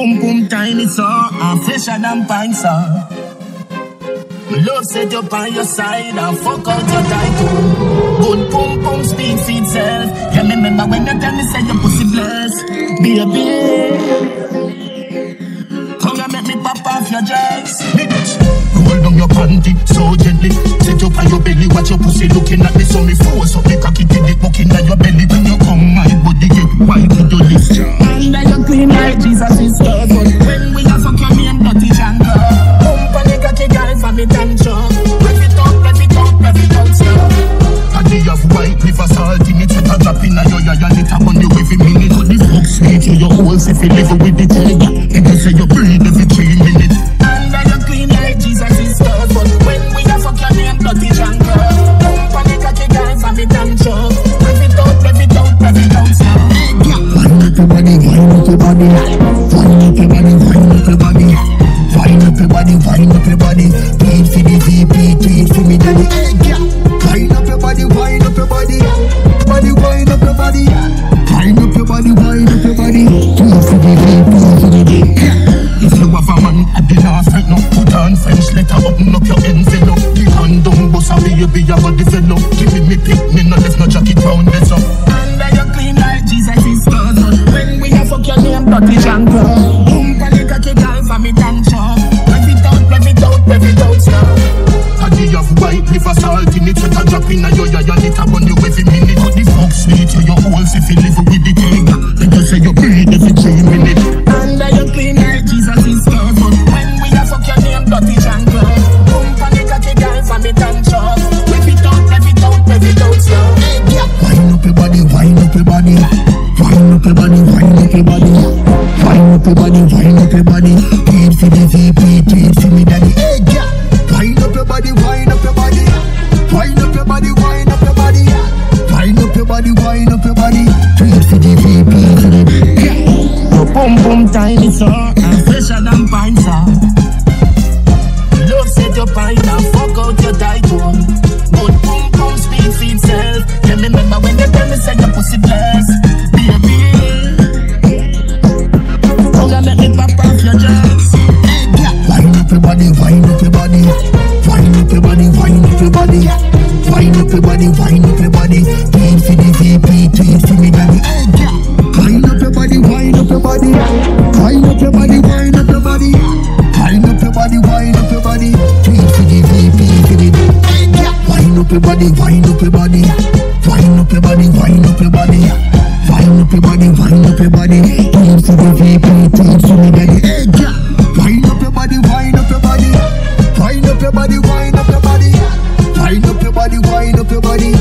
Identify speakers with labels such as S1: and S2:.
S1: Boom boom tiny so, I'm fresher than pine so. Love set you on your side and fuck out your title. Good boom boom speak for itself. Yeah, me remember when you tell me say your pussy blessed. Baby, come and make me pop off your dress. Bitch, roll down your panty so gently. Set you on your belly, watch your pussy looking at me. So me force up the cocky till it bucking at your belly. When you come, my body get white with your lips. And I you clean like Jesus is God. But when we are fuck your name, dirty jangle. Pump on the cocky girl for me damn sure. Rev it out, rev it out, rev it out slow. And they have white liver salt in it. Set a drop in a yo ya and it a on you every minute. But the fuck sweet you your whole if you live with the tiger. And you say you breathe every 3 minutes. And I you clean like Jesus is God. But when we are fuck your name, dirty jangle. Pump on the cocky girl for me damn sure. Rev it out, rev it out, rev it out slow.
S2: Wind up your body, wind up your body. Wind up your body, wind up your body. Wind up your body, wind up your body. Beat for the VP, beat for me daddy. Wind up your body, wind up your body. Body, wind up your body. Wind up your body, wind up your body. Beat for the VP, beat for the VP.
S1: If you have a man at the last right now, put on French letter, open up your envelope. The hand down, boss a baby, you got the fellow. Give me pick, me no left no jacket round this up. And I you clean like Jesus is God. When we have fuck your name, dirty jangle. Boom, panic a kid girl for me dance up. Rev it out, rev it out, rev it out slow. And they have white liver salt in it. Set a drop in a yo ya and it a on you every minute. But the fuck sweet you your whole if you live with the tiger. And you say you breathe every 3 minutes. And I you clean like Jesus is God. When we have fuck your name, dirty jangle. Boom, panic a kid girl for me dance up. Rev it out, rev it out, rev it out slow.
S2: Wind up your body, wind up your body. Wind up your body, wind up your body. Wind up your body, wind up your body. Beat for the VP, beat for me daddy. Wind up your body, wind up your body. Wind up your body, wind up your body. Wind up your body, wind up your body. Beat for the VP, for the
S1: your boom boom tiny so, I'm fresher than pine so. Love set your pine and fuck out your title. Good boom boom speak for itself. Yeah, me remember when you tell me say your pussy blessed. Baby, come and make me pop off your dress.
S2: wind up your body, wind up your body. Wind up your body, wind up your body. Wind up your body, wind up your body. Beat for the VP, beat for me daddy. Wind up your body, wind up your body. Wind up your body, wind up your body. Wind up your body, wind up your body. Beat for the VP, for the wind up your body, wind up your body. Wind up your body, wind up your body. Wind up your body, wind up your body. Beat for the VP, beat for me daddy. Wind up your body, wind up your body. Wind up your body, wind up your body. Wind up your body, wind up your body.